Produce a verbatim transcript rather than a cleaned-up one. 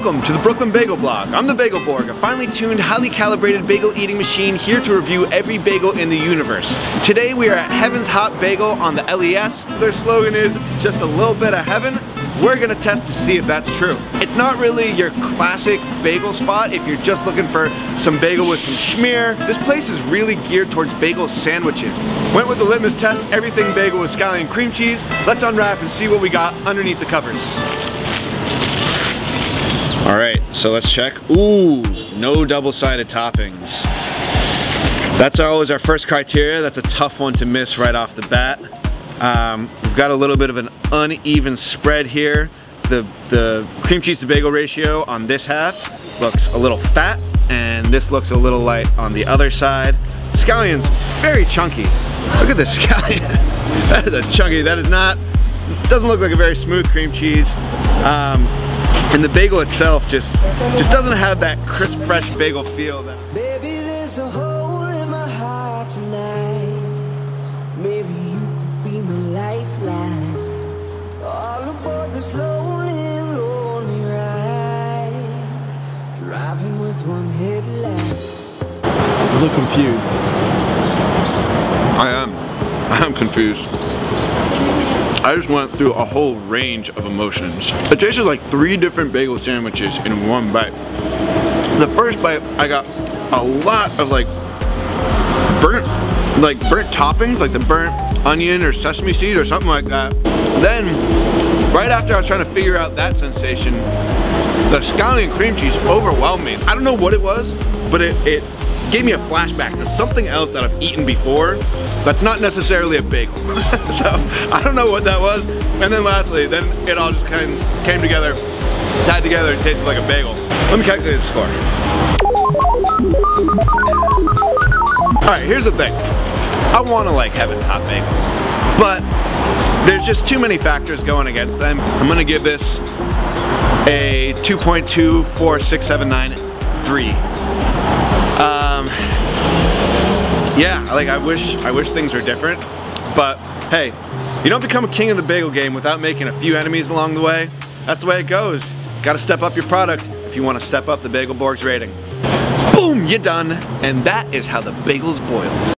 Welcome to the Brooklyn Bagel Blog. I'm the Bagel Borg, a finely tuned, highly calibrated bagel eating machine here to review every bagel in the universe. Today we are at Heaven's Hot Bagel on the L E S. Their slogan is, just a little bit of heaven. We're gonna test to see if that's true. It's not really your classic bagel spot if you're just looking for some bagel with some schmear. This place is really geared towards bagel sandwiches. Went with the litmus test, everything bagel with scallion cream cheese. Let's unwrap and see what we got underneath the covers. All right, so let's check. Ooh, no double-sided toppings. That's always our first criteria. That's a tough one to miss right off the bat. Um, we've got a little bit of an uneven spread here. The, the cream cheese to bagel ratio on this half looks a little fat, and this looks a little light on the other side. Scallion's very chunky. Look at this scallion. That is a chunky, that is not, doesn't look like a very smooth cream cheese. Um, and the bagel itself just, just doesn't have that crisp, fresh bagel feel. That Baby, there's a hole in my heart tonight. Maybe you could be my lifeline. All aboard this lonely, lonely ride. Driving with one headlight. You look confused. I am. I am confused. I just went through a whole range of emotions. It tasted like three different bagel sandwiches in one bite. The first bite, I got a lot of like burnt, like burnt toppings, like the burnt onion or sesame seed or something like that. Then, right after I was trying to figure out that sensation, the scallion cream cheese overwhelmed me. I don't know what it was, but it, it gave me a flashback to something else that I've eaten before that's not necessarily a bagel. So I don't know what that was. And then lastly, then it all just kind of came together, tied together, and tasted like a bagel. Let me calculate the score. All right, here's the thing. I want to like Heaven's Hot Bagels, but there's just too many factors going against them. I'm gonna give this a two point two four six seven nine three. Um, yeah, like I wish, I wish things were different, but hey, you don't become a king of the bagel game without making a few enemies along the way. That's the way it goes. Gotta step up your product if you want to step up the Bagel Borg's rating. Boom, you're done. And that is how the bagel's boiled.